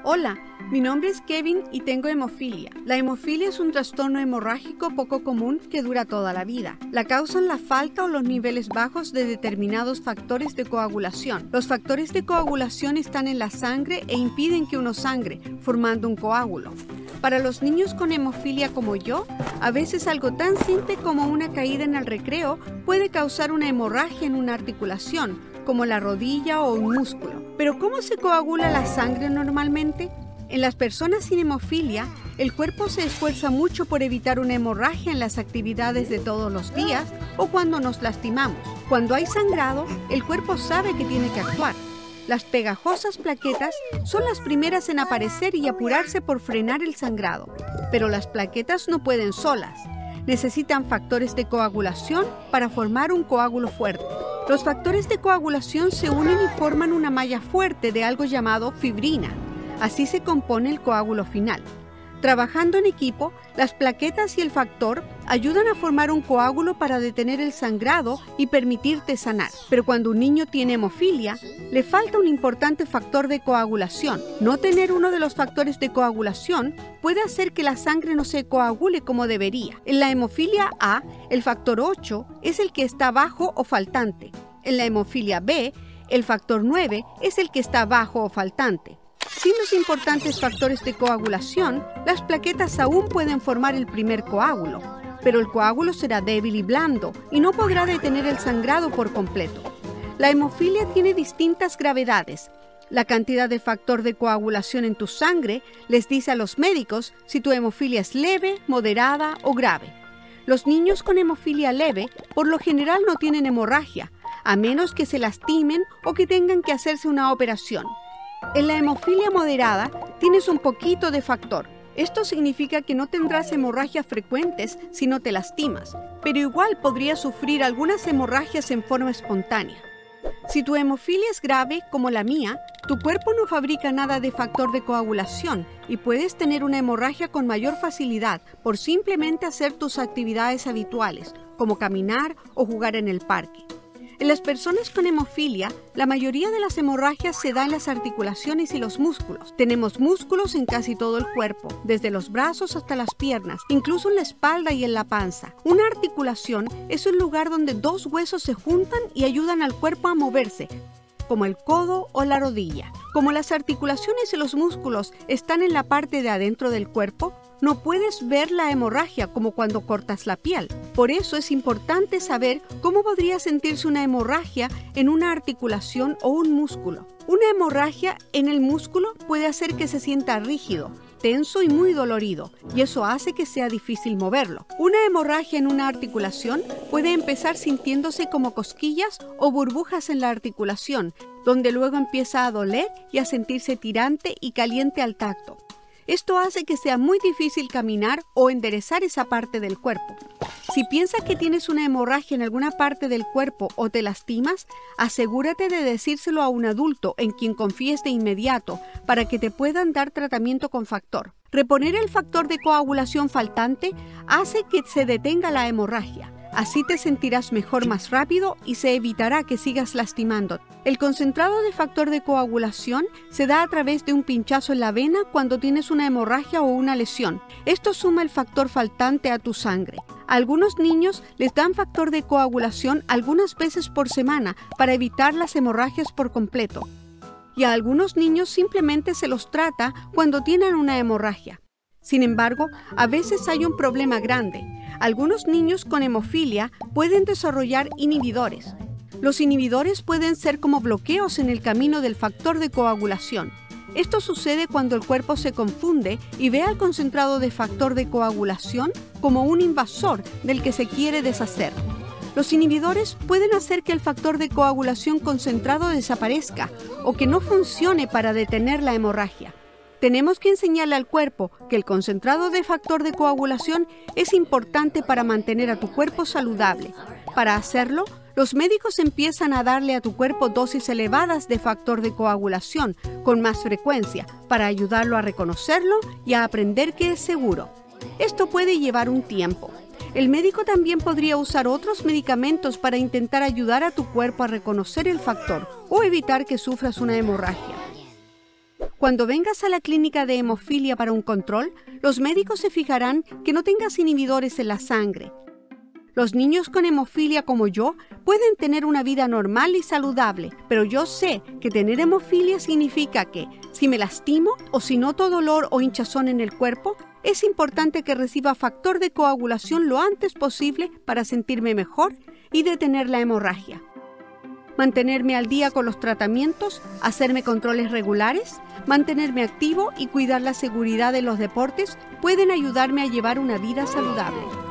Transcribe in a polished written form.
Hola, mi nombre es Kevin y tengo hemofilia. La hemofilia es un trastorno hemorrágico poco común que dura toda la vida. La causan la falta o los niveles bajos de determinados factores de coagulación. Los factores de coagulación están en la sangre e impiden que uno sangre, formando un coágulo. Para los niños con hemofilia como yo, a veces algo tan simple como una caída en el recreo puede causar una hemorragia en una articulación, como la rodilla o un músculo. Pero ¿cómo se coagula la sangre normalmente? En las personas sin hemofilia, el cuerpo se esfuerza mucho por evitar una hemorragia en las actividades de todos los días o cuando nos lastimamos. Cuando hay sangrado, el cuerpo sabe que tiene que actuar. Las pegajosas plaquetas son las primeras en aparecer y apurarse por frenar el sangrado. Pero las plaquetas no pueden solas. Necesitan factores de coagulación para formar un coágulo fuerte. Los factores de coagulación se unen y forman una malla fuerte de algo llamado fibrina. Así se compone el coágulo final. Trabajando en equipo, las plaquetas y el factor ayudan a formar un coágulo para detener el sangrado y permitirte sanar. Pero cuando un niño tiene hemofilia, le falta un importante factor de coagulación. No tener uno de los factores de coagulación puede hacer que la sangre no se coagule como debería. En la hemofilia A, el factor 8 es el que está bajo o faltante. En la hemofilia B, el factor 9 es el que está bajo o faltante. Sin los importantes factores de coagulación, las plaquetas aún pueden formar el primer coágulo, pero el coágulo será débil y blando y no podrá detener el sangrado por completo. La hemofilia tiene distintas gravedades. La cantidad de factor de coagulación en tu sangre les dice a los médicos si tu hemofilia es leve, moderada o grave. Los niños con hemofilia leve por lo general no tienen hemorragia, a menos que se lastimen o que tengan que hacerse una operación. En la hemofilia moderada tienes un poquito de factor. Esto significa que no tendrás hemorragias frecuentes si no te lastimas, pero igual podrías sufrir algunas hemorragias en forma espontánea. Si tu hemofilia es grave, como la mía, tu cuerpo no fabrica nada de factor de coagulación y puedes tener una hemorragia con mayor facilidad por simplemente hacer tus actividades habituales, como caminar o jugar en el parque. En las personas con hemofilia, la mayoría de las hemorragias se da en las articulaciones y los músculos. Tenemos músculos en casi todo el cuerpo, desde los brazos hasta las piernas, incluso en la espalda y en la panza. Una articulación es un lugar donde dos huesos se juntan y ayudan al cuerpo a moverse, como el codo o la rodilla. Como las articulaciones y los músculos están en la parte de adentro del cuerpo, no puedes ver la hemorragia como cuando cortas la piel. Por eso es importante saber cómo podría sentirse una hemorragia en una articulación o un músculo. Una hemorragia en el músculo puede hacer que se sienta rígido, tenso y muy dolorido, y eso hace que sea difícil moverlo. Una hemorragia en una articulación puede empezar sintiéndose como cosquillas o burbujas en la articulación, donde luego empieza a doler y a sentirse tirante y caliente al tacto. Esto hace que sea muy difícil caminar o enderezar esa parte del cuerpo. Si piensas que tienes una hemorragia en alguna parte del cuerpo o te lastimas, asegúrate de decírselo a un adulto en quien confíes de inmediato para que te puedan dar tratamiento con factor. Reponer el factor de coagulación faltante hace que se detenga la hemorragia. Así te sentirás mejor más rápido y se evitará que sigas lastimándote. El concentrado de factor de coagulación se da a través de un pinchazo en la vena cuando tienes una hemorragia o una lesión. Esto suma el factor faltante a tu sangre. A algunos niños les dan factor de coagulación algunas veces por semana para evitar las hemorragias por completo. Y a algunos niños simplemente se los trata cuando tienen una hemorragia. Sin embargo, a veces hay un problema grande. Algunos niños con hemofilia pueden desarrollar inhibidores. Los inhibidores pueden ser como bloqueos en el camino del factor de coagulación. Esto sucede cuando el cuerpo se confunde y ve al concentrado de factor de coagulación como un invasor del que se quiere deshacer. Los inhibidores pueden hacer que el factor de coagulación concentrado desaparezca o que no funcione para detener la hemorragia. Tenemos que enseñarle al cuerpo que el concentrado de factor de coagulación es importante para mantener a tu cuerpo saludable. Para hacerlo, los médicos empiezan a darle a tu cuerpo dosis elevadas de factor de coagulación con más frecuencia para ayudarlo a reconocerlo y a aprender que es seguro. Esto puede llevar un tiempo. El médico también podría usar otros medicamentos para intentar ayudar a tu cuerpo a reconocer el factor o evitar que sufras una hemorragia. Cuando vengas a la clínica de hemofilia para un control, los médicos se fijarán que no tengas inhibidores en la sangre. Los niños con hemofilia como yo pueden tener una vida normal y saludable, pero yo sé que tener hemofilia significa que, si me lastimo o si noto dolor o hinchazón en el cuerpo, es importante que reciba factor de coagulación lo antes posible para sentirme mejor y detener la hemorragia. Mantenerme al día con los tratamientos, hacerme controles regulares, mantenerme activo y cuidar la seguridad de los deportes pueden ayudarme a llevar una vida saludable.